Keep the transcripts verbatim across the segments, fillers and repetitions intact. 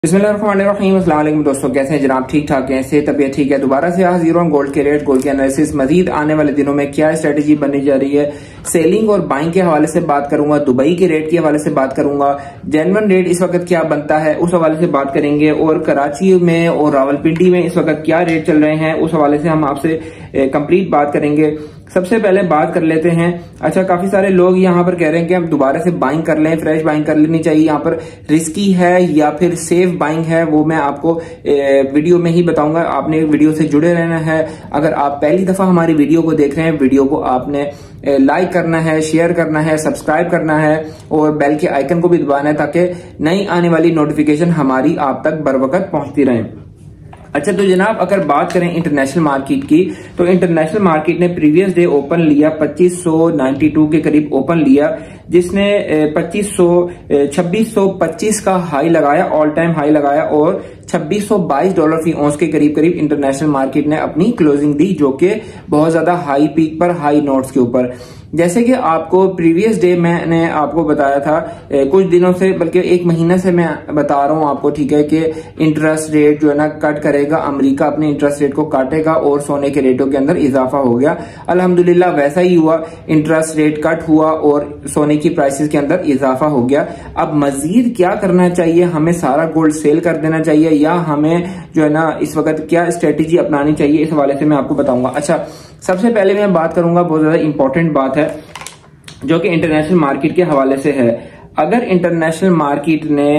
बिस्मिल्लाहिर्रहमानिर्रहीम। अस्सलाम वालेकुम दोस्तों, कैसे हैं जनाब? ठीक ठाक हैं, से तबीयत ठीक है? दोबारा से हाजिर हूं गोल्ड के रेट, गोल्ड के एनालिसिस, मजीद आने वाले दिनों में क्या स्ट्रेटेजी बनने जा रही है, सेलिंग और बाइंग के हवाले से बात करूंगा, दुबई के रेट के हवाले से बात करूंगा, जेन्युइन रेट इस वक्त क्या बनता है उस हवाले से बात करेंगे, और कराची में और रावलपिंडी में इस वक्त क्या रेट चल रहे हैं उस हवाले से हम आपसे कंप्लीट बात करेंगे। सबसे पहले बात कर लेते हैं। अच्छा, काफी सारे लोग यहाँ पर कह रहे हैं कि हम दोबारा से बाइंग कर लें, फ्रेश बाइंग कर लेनी चाहिए, यहाँ पर रिस्की है या फिर सेफ बाइंग है, वो मैं आपको वीडियो में ही बताऊंगा। आपने वीडियो से जुड़े रहना है। अगर आप पहली दफा हमारी वीडियो को देख रहे हैं, वीडियो को आपने लाइक करना है, शेयर करना है, सब्सक्राइब करना है और बेल के आइकन को भी दबाना है ताकि नई आने वाली नोटिफिकेशन हमारी आप तक बर वक्त पहुंचती रहे। अच्छा, तो जनाब अगर बात करें इंटरनेशनल मार्केट की, तो इंटरनेशनल मार्केट ने प्रीवियस डे ओपन लिया पच्चीस सौ बानवे के करीब ओपन लिया, जिसने पच्चीस सौ छब्बीस सौ पच्चीस का हाई लगाया, ऑल टाइम हाई लगाया, और छब्बीस सौ बाईस डॉलर फी औंस के करीब करीब इंटरनेशनल मार्केट ने अपनी क्लोजिंग दी, जो कि बहुत ज्यादा हाई पीक पर, हाई नोट्स के ऊपर। जैसे कि आपको प्रीवियस डे मैंने आपको बताया था, कुछ दिनों से बल्कि एक महीने से मैं बता रहा हूं आपको, ठीक है, कि इंटरेस्ट रेट जो है ना कट करेगा, अमेरिका अपने इंटरेस्ट रेट को काटेगा और सोने के रेटों के अंदर इजाफा हो गया। अल्हम्दुलिल्लाह वैसा ही हुआ, इंटरेस्ट रेट कट हुआ और सोने की प्राइसेस के अंदर इजाफा हो गया। अब मजीद क्या करना चाहिए? हमें सारा गोल्ड सेल कर देना चाहिए या हमें जो है ना इस वक्त क्या स्ट्रेटेजी अपनानी चाहिए, इस हवाले से मैं आपको बताऊंगा। अच्छा, सबसे पहले मैं बात करूंगा, बहुत ज्यादा इंपॉर्टेंट बात है जो कि इंटरनेशनल मार्केट के हवाले से है। अगर इंटरनेशनल मार्केट ने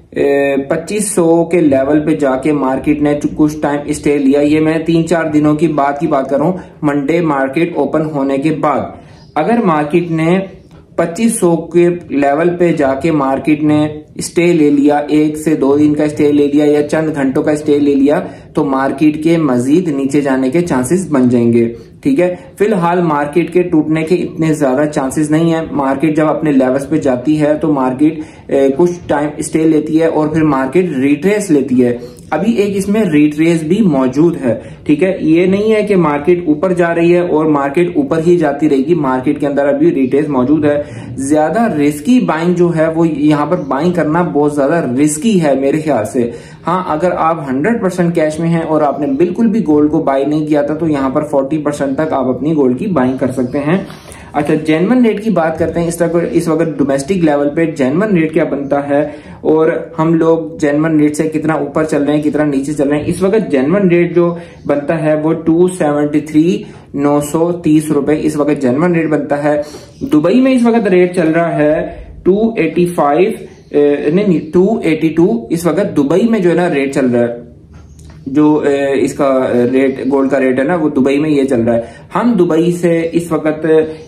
पच्चीस सौ के लेवल पे जाके मार्केट ने कुछ टाइम स्टे लिया, ये मैं तीन चार दिनों की बात की बात कर रहा हूं, मंडे मार्केट ओपन होने के बाद अगर मार्केट ने पच्चीस सौ के लेवल पे जाके मार्केट ने स्टे ले लिया, एक से दो दिन का स्टे ले लिया या चंद घंटों का स्टे ले लिया, तो मार्केट के मजीद नीचे जाने के चांसेस बन जाएंगे। ठीक है, फिलहाल मार्केट के टूटने के इतने ज्यादा चांसेस नहीं है। मार्केट जब अपने लेवल्स पे जाती है तो मार्केट कुछ टाइम स्टे लेती है और फिर मार्केट रिट्रेस लेती है। अभी एक इसमें रिट्रेस भी मौजूद है। ठीक है, ये नहीं है कि मार्केट ऊपर जा रही है और मार्केट ऊपर ही जाती रहेगी, मार्केट के अंदर अभी रिट्रेस मौजूद है। ज्यादा रिस्की बाइंग जो है वो यहाँ पर बाइंग करना बहुत ज्यादा रिस्की है मेरे ख्याल से। हाँ, अगर आप हंड्रेड परसेंट कैश में हैं और आपने बिल्कुल भी गोल्ड को बाई नहीं किया था तो यहाँ पर फोर्टी परसेंट तक आप अपनी गोल्ड की बाइंग कर सकते हैं। अच्छा, जेन्युइन रेट की बात करते हैं। इस तरह इस वक्त डोमेस्टिक लेवल पे जेन्युइन रेट क्या बनता है और हम लोग जेन्युइन रेट से कितना ऊपर चल रहे हैं, कितना नीचे चल रहे हैं। इस वक्त जेन्युइन रेट जो बनता है वो टू सेवेंटी थ्री नौ सौ तीस रुपए इस वक्त जेन्युइन रेट बनता है। दुबई में इस वक्त रेट चल रहा है टू एटी फाइव नहीं टू एटी टू इस वक्त दुबई में जो है ना रेट चल रहा है। जो इसका रेट गोल्ड का रेट है ना वो दुबई में ये चल रहा है। हम दुबई से इस वक्त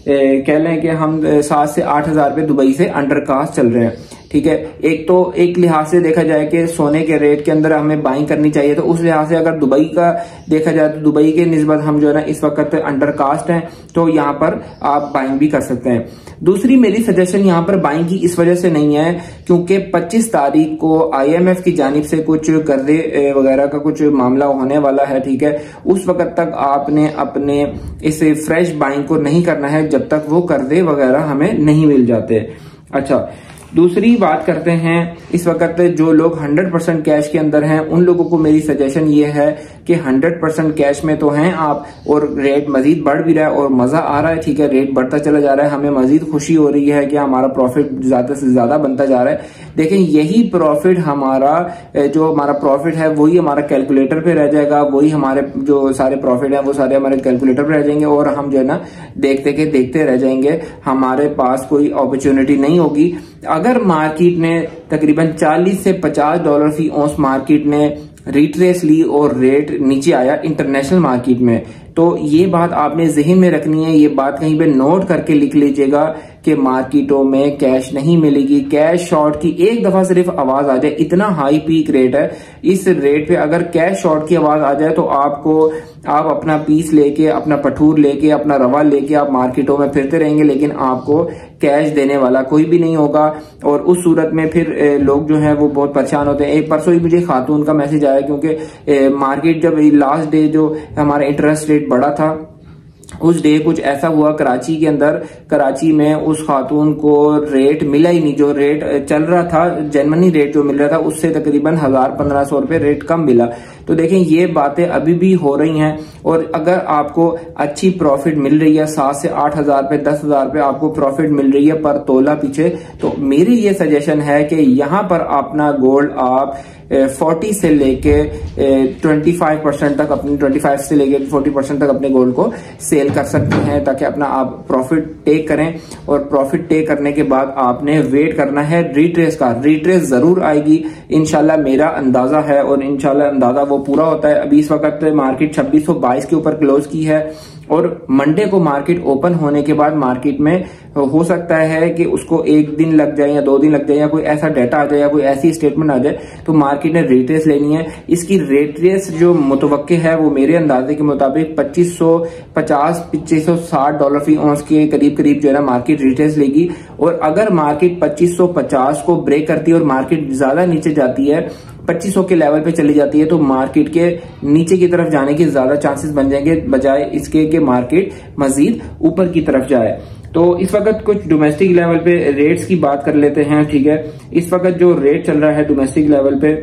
कह लें कि हम सात से आठ हजार रुपये दुबई से अंडर कास्ट चल रहे हैं। ठीक है, एक तो एक लिहाज से देखा जाए कि सोने के रेट के अंदर हमें बाइंग करनी चाहिए, तो उस लिहाज से अगर दुबई का देखा जाए तो दुबई के निस्बत हम जो है ना इस वक्त अंडर कास्ट हैं, तो यहाँ पर आप बाइंग भी कर सकते हैं। दूसरी मेरी सजेशन यहाँ पर बाइंग की इस वजह से नहीं है क्योंकि पच्चीस तारीख को आईएमएफ की जानिब से कुछ कर्जे वगैरह का कुछ मामला होने वाला है। ठीक है, उस वक्त तक आपने अपने इस फ्रेश बाइंग को नहीं करना है जब तक वो कर्जे वगैरह हमें नहीं मिल जाते। अच्छा, दूसरी बात करते हैं, इस वक्त जो लोग हंड्रेड परसेंट कैश के अंदर हैं उन लोगों को मेरी सजेशन ये है कि हंड्रेड परसेंट कैश में तो हैं आप और रेट मजीद बढ़ भी रहा है और मजा आ रहा है। ठीक है, रेट बढ़ता चला जा रहा है, हमें मजीद खुशी हो रही है कि हमारा प्रॉफिट ज्यादा से ज्यादा बनता जा रहा है। देखें, यही प्रॉफिट हमारा जो हमारा प्रॉफिट है वही हमारा कैलकुलेटर पे रह जाएगा, वही हमारे जो सारे प्रॉफिट है वो सारे हमारे कैलकुलेटर पे रह जाएंगे और हम जो है ना देखते के देखते रह जाएंगे, हमारे पास कोई अपॉर्चुनिटी नहीं होगी। अगर मार्केट ने तकरीबन चालीस से पचास डॉलर फी औंस मार्केट ने रिट्रेस ली और रेट नीचे आया इंटरनेशनल मार्केट में, तो ये बात आपने जहन में रखनी है, ये बात कहीं पे नोट करके लिख लीजिएगा कि मार्केटों में कैश नहीं मिलेगी। कैश शॉर्ट की एक दफा सिर्फ आवाज आ जाए, इतना हाई पीक रेट है, इस रेट पे अगर कैश शॉर्ट की आवाज आ जाए तो आपको आप अपना पीस लेके, अपना पठूर लेके, अपना रवा लेके आप मार्केटों में फिरते रहेंगे, लेकिन आपको कैश देने वाला कोई भी नहीं होगा और उस सूरत में फिर लोग जो है वो बहुत परेशान होते हैं। एक परसों ही मुझे खातून का मैसेज आया क्योंकि मार्केट जब लास्ट डे जो हमारा इंटरेस्ट रेट बढ़ा था उस डे कुछ ऐसा हुआ कराची के अंदर, कराची में उस खातून को रेट मिला ही नहीं, जो रेट चल रहा था जर्मनी रेट जो मिल रहा था उससे तकरीबन हजार पंद्रह सौ रुपए रेट कम मिला। तो देखें ये बातें अभी भी हो रही हैं, और अगर आपको अच्छी प्रॉफिट मिल रही है सात से आठ हजार पे दस हजार पे आपको प्रॉफिट मिल रही है पर तोला पीछे, तो मेरी ये सजेशन है कि यहाँ पर अपना गोल्ड आप चालीस से लेके पच्चीस परसेंट तक अपने पच्चीस से लेके चालीस परसेंट तक अपने गोल्ड को सेल कर सकते हैं, ताकि अपना आप प्रॉफिट टेक करें। और प्रॉफिट टेक करने के बाद आपने वेट करना है रिट्रेस का। रिट्रेस जरूर आएगी इंशाल्लाह, मेरा अंदाजा है, और इंशाल्लाह अंदाजा वो पूरा होता है। अभी इस वक्त मार्केट छब्बीस सौ बाईस के ऊपर क्लोज की है, और मंडे को मार्केट ओपन होने के बाद मार्केट में हो सकता है कि उसको एक दिन लग जाए या दो दिन लग जाए, या कोई ऐसा डाटा आ जाए या कोई ऐसी स्टेटमेंट आ जाए, तो मार्केट ने रिट्रेस लेनी है। इसकी रिट्रेस जो मुतवक्के है वो मेरे अंदाजे के मुताबिक पच्चीस सौ पचास पच्चीस सौ साठ डॉलर फी ऑन्स के करीब करीब जो है ना मार्केट रिट्रेस लेगी। और अगर मार्केट पच्चीस सौ पचास को ब्रेक करती है और मार्केट ज्यादा नीचे जाती है, पच्चीस सौ के लेवल पे चली जाती है, तो मार्केट के नीचे की तरफ जाने के ज्यादा चांसेस बन जाएंगे, बजाय इसके कि मार्केट मजीद ऊपर की तरफ जाए। तो इस वक्त कुछ डोमेस्टिक लेवल पे रेट्स की बात कर लेते हैं, ठीक है। इस वक्त जो रेट चल रहा है डोमेस्टिक लेवल पे,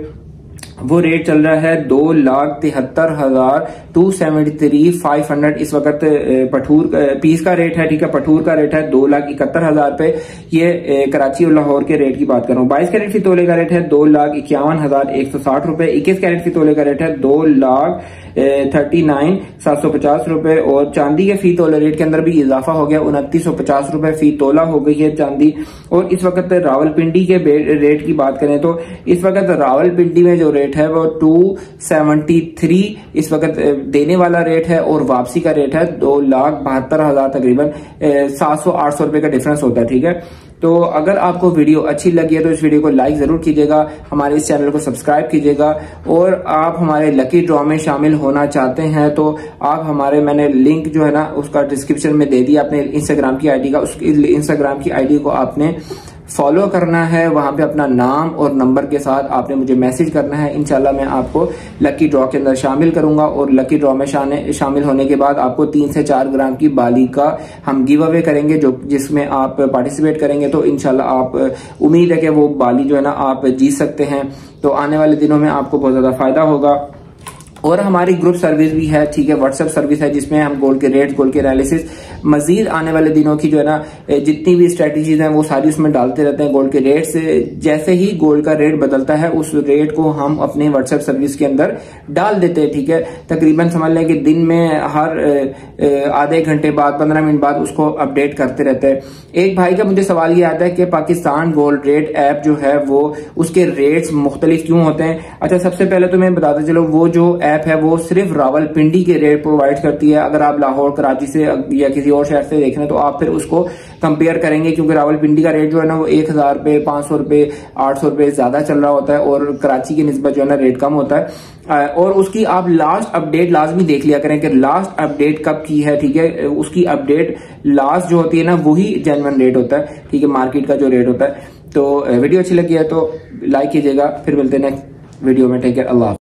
वो रेट चल रहा है दो लाख तिहत्तर हजार two seventy three five hundred. इस वक्त पठूर पीस का रेट है, ठीक है। पठूर का रेट है दो लाख इकहत्तर हजार पे। ये कराची और लाहौर के रेट की बात कर रहा हूँ। बाईस कैरेट फी तोले का रेट है दो लाख इक्यावन हजार एक सौ साठ रुपए। इक्कीस कैरेट फी तोले का रेट है दो लाख थर्टी नाइन सात सौ पचास रुपए। और चांदी के फी तोले रेट के अंदर भी इजाफा हो गया, उनतीस सौ पचास रुपए फी तोला हो गई है चांदी। और इस वक्त रावलपिंडी के रेट की बात करें तो इस वक्त रावलपिंडी में जो रेट है वो टू सेवेंटी थ्री इस वक्त देने वाला रेट है, और वापसी का रेट है दो लाख बहत्तर हजार तकरीबन सात सौ आठ सौ रुपए का डिफरेंस होता है, ठीक है। तो अगर आपको वीडियो अच्छी लगी है तो इस वीडियो को लाइक जरूर कीजिएगा, हमारे इस चैनल को सब्सक्राइब कीजिएगा, और आप हमारे लकी ड्रॉ में शामिल होना चाहते हैं तो आप हमारे, मैंने लिंक जो है ना उसका डिस्क्रिप्शन में दे दिया अपने इंस्टाग्राम की आईडी का। उस इंस्टाग्राम की आईडी को आपने फॉलो करना है, वहां पे अपना नाम और नंबर के साथ आपने मुझे मैसेज करना है। इंशाल्लाह मैं आपको लकी ड्रॉ के अंदर शामिल करूंगा, और लकी ड्रॉ में शामिल होने के बाद आपको तीन से चार ग्राम की बाली का हम गिव अवे करेंगे, जो जिसमें आप पार्टिसिपेट करेंगे तो इंशाल्लाह आप, उम्मीद है कि वो बाली जो है ना आप जीत सकते हैं। तो आने वाले दिनों में आपको बहुत ज्यादा फायदा होगा। और हमारी ग्रुप सर्विस भी है, ठीक है, व्हाट्सएप सर्विस है, जिसमें हम गोल्ड के रेट, गोल्ड के एनालिसिस, मजीद आने वाले दिनों की जो है ना जितनी भी स्ट्रेटेजीज हैं वो सारी उसमें डालते रहते हैं। गोल्ड के रेट से जैसे ही गोल्ड का रेट बदलता है उस रेट को हम अपने व्हाट्सएप सर्विस के अंदर डाल देते हैं, ठीक है। तकरीबन समझ लें कि दिन में हर आधे घंटे बाद, पंद्रह मिनट बाद उसको अपडेट करते रहते हैं। एक भाई का मुझे सवाल ये आता है कि पाकिस्तान गोल्ड रेट ऐप जो है वो उसके रेट्स मुख्तलिफ क्यों होते हैं। अच्छा, सबसे पहले तो मैं बताता चलो, वो जो ऐप है वो सिर्फ रावलपिंडी के रेट प्रोवाइड करती है। अगर आप लाहौर, कराची से या किसी और शहर से देख रहे हैं तो आप फिर उसको कंपेयर करेंगे, क्योंकि रावलपिंडी का रेट जो है ना वो एक हजार रुपए, पांच सौ रुपए, आठ सौ रुपए ज्यादा चल रहा होता है, और कराची की निस्बत जो है ना रेट कम होता है। और उसकी आप लास्ट अपडेट लाजमी देख लिया करें कि लास्ट अपडेट कब की है, ठीक है। उसकी अपडेट लास्ट जो होती है ना वही जेन्युइन रेट होता है, ठीक है, मार्केट का जो रेट होता है। तो वीडियो अच्छी लगी है तो लाइक कीजिएगा, फिर मिलते हैं नेक्स्ट वीडियो में, ठीक है। अल्लाह।